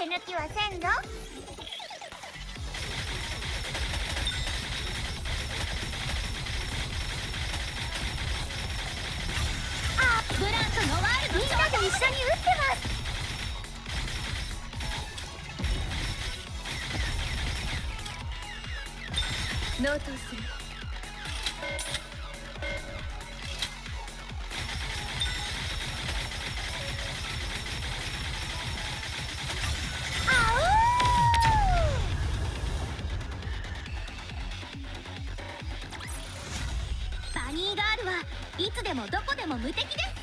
抜きはせんぞ。 ブランコのワールド、 みんなで一緒に打ってます。 納刀する。バニーガールはいつでもどこでも無敵です。